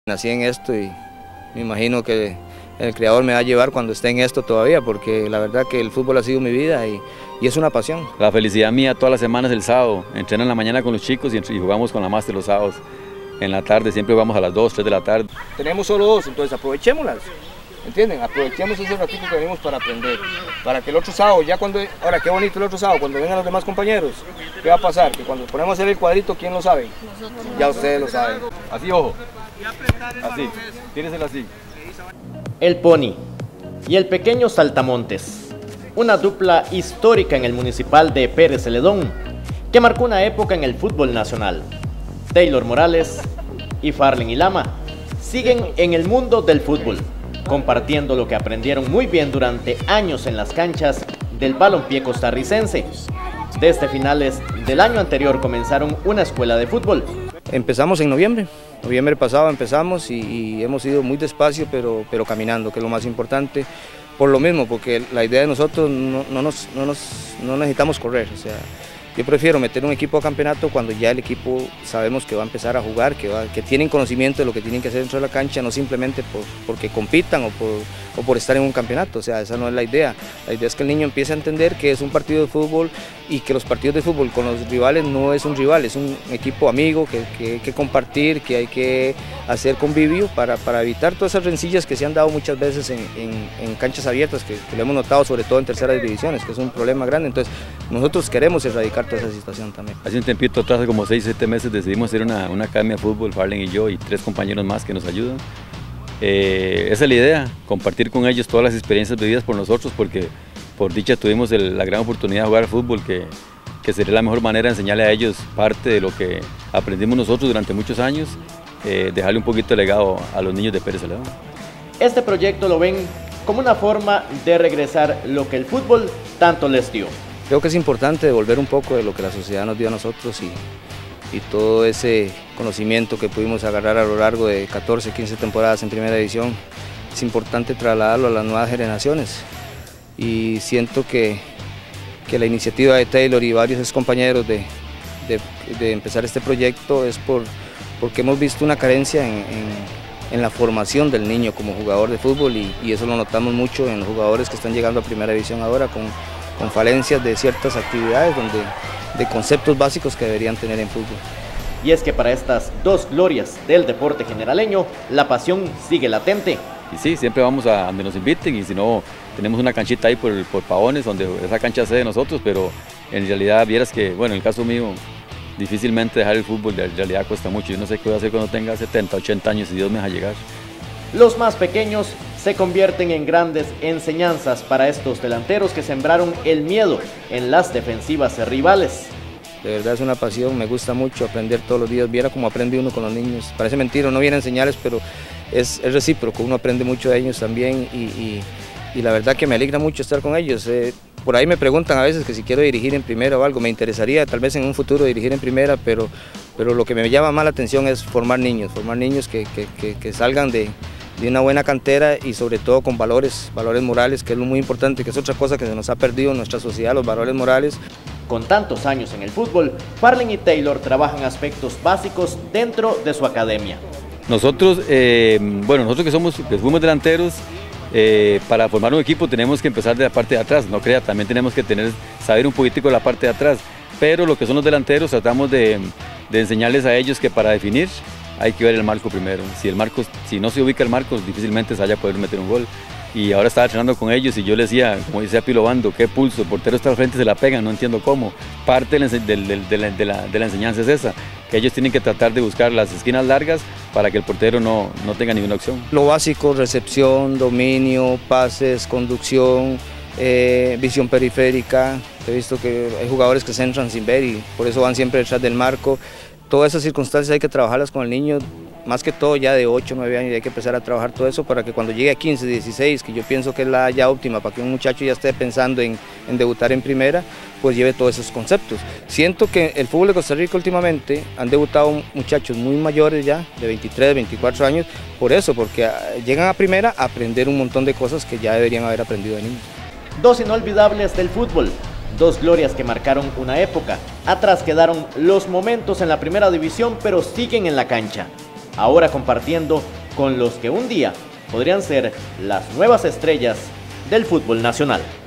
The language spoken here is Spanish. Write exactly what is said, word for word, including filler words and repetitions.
Nací en esto y me imagino que el Creador me va a llevar cuando esté en esto todavía, porque la verdad que el fútbol ha sido mi vida y, y es una pasión. La felicidad mía todas las semanas es el sábado. Entreno en la mañana con los chicos y, y jugamos con la máster los sábados. En la tarde siempre jugamos a las dos, tres de la tarde. Tenemos solo dos, entonces aprovechémoslas, ¿entienden? Aprovechemos ese ratito que venimos para aprender, para que el otro sábado, ya cuando, ahora qué bonito el otro sábado, cuando vengan los demás compañeros, ¿qué va a pasar? Que cuando ponemos a hacer el cuadrito, ¿quién lo sabe? Ya ustedes lo saben. Así, ojo. Así, tíresela así. El Pony y el pequeño Saltamontes, una dupla histórica en el municipal de Pérez Celedón, que marcó una época en el fútbol nacional. Taylor Morales y Farlen Ilama siguen en el mundo del fútbol, compartiendo lo que aprendieron muy bien durante años en las canchas del balompié costarricense. Desde finales del año anterior comenzaron una escuela de fútbol. Empezamos en noviembre, noviembre pasado empezamos y, y hemos ido muy despacio pero, pero caminando, que es lo más importante, por lo mismo, porque la idea de nosotros no, no, nos, no, nos, no necesitamos correr, o sea, yo prefiero meter un equipo a campeonato cuando ya el equipo sabemos que va a empezar a jugar, que, va, que tienen conocimiento de lo que tienen que hacer dentro de la cancha, no simplemente por, porque compitan o por, o por estar en un campeonato, o sea, esa no es la idea. La idea es que el niño empiece a entender que es un partido de fútbol y que los partidos de fútbol con los rivales no es un rival, es un equipo amigo que, que hay que compartir, que hay que hacer convivio para, para evitar todas esas rencillas que se han dado muchas veces en, en, en canchas abiertas, que, que lo hemos notado sobre todo en terceras divisiones, que es un problema grande. Entonces nosotros queremos erradicar toda esa situación también. Hace un tiempito atrás, hace como seis, siete meses, decidimos hacer una, una academia de fútbol, Farlen y yo y tres compañeros más que nos ayudan. Eh, esa es la idea, compartir con ellos todas las experiencias vividas por nosotros, porque por dicha tuvimos el, la gran oportunidad de jugar al fútbol, que, que sería la mejor manera de enseñarle a ellos parte de lo que aprendimos nosotros durante muchos años, eh, dejarle un poquito de legado a los niños de Pérez Celedón. Este proyecto lo ven como una forma de regresar lo que el fútbol tanto les dio. Creo que es importante devolver un poco de lo que la sociedad nos dio a nosotros y, y todo ese conocimiento que pudimos agarrar a lo largo de catorce, quince temporadas en primera división, es importante trasladarlo a las nuevas generaciones. Y siento que, que la iniciativa de Taylor y varios ex compañeros de, de, de empezar este proyecto es por, porque hemos visto una carencia en, en, en la formación del niño como jugador de fútbol y, y eso lo notamos mucho en los jugadores que están llegando a primera división ahora con, con falencias de ciertas actividades, donde, de conceptos básicos que deberían tener en fútbol. Y es que para estas dos glorias del deporte generaleño, la pasión sigue latente. Y sí, siempre vamos a donde nos inviten y si no, tenemos una canchita ahí por, por Pavones, donde esa cancha es de nosotros, pero en realidad vieras que, bueno, en el caso mío, difícilmente dejar el fútbol, en realidad cuesta mucho. Yo no sé qué voy a hacer cuando tenga setenta, ochenta años, si Dios me deja llegar. Los más pequeños se convierten en grandes enseñanzas para estos delanteros que sembraron el miedo en las defensivas rivales. De verdad es una pasión, me gusta mucho aprender todos los días, viera cómo aprende uno con los niños. Parece mentira, no viene a enseñarles, pero es, es recíproco, uno aprende mucho de ellos también y, y, y la verdad que me alegra mucho estar con ellos. Eh, por ahí me preguntan a veces que si quiero dirigir en primera o algo, me interesaría tal vez en un futuro dirigir en primera, pero, pero lo que me llama más la atención es formar niños, formar niños que, que, que, que salgan de, de una buena cantera y sobre todo con valores, valores morales, que es lo muy importante, que es otra cosa que se nos ha perdido en nuestra sociedad, los valores morales. Con tantos años en el fútbol, Farlen y Taylor trabajan aspectos básicos dentro de su academia. Nosotros, eh, bueno, nosotros que somos, que fuimos delanteros, eh, para formar un equipo tenemos que empezar de la parte de atrás, no crea, también tenemos que tener, saber un poquitico de la parte de atrás, pero lo que son los delanteros tratamos de, de enseñarles a ellos que para definir hay que ver el marco primero. Si, el marco, si no se ubica el marco, difícilmente se vaya a poder meter un gol. Y ahora estaba entrenando con ellos y yo les decía, como decía Pilo Bando, qué pulso, el portero está al frente, se la pegan, no entiendo cómo. Parte de la, de, de, de, la, de, la, de la enseñanza es esa, que ellos tienen que tratar de buscar las esquinas largas para que el portero no, no tenga ninguna opción. Lo básico, recepción, dominio, pases, conducción, eh, visión periférica. He visto que hay jugadores que se entran sin ver y por eso van siempre detrás del marco. Todas esas circunstancias hay que trabajarlas con el niño, más que todo ya de ocho, nueve años, y hay que empezar a trabajar todo eso para que cuando llegue a quince, dieciséis, que yo pienso que es la ya óptima, para que un muchacho ya esté pensando en, en debutar en primera, pues lleve todos esos conceptos. Siento que el fútbol de Costa Rica últimamente han debutado muchachos muy mayores ya, de veintitrés, veinticuatro años, por eso, porque llegan a primera a aprender un montón de cosas que ya deberían haber aprendido de niños. Dos inolvidables del fútbol. Dos glorias que marcaron una época. Atrás quedaron los momentos en la primera división, pero siguen en la cancha. ahora compartiendo con los que un día podrían ser las nuevas estrellas del fútbol nacional.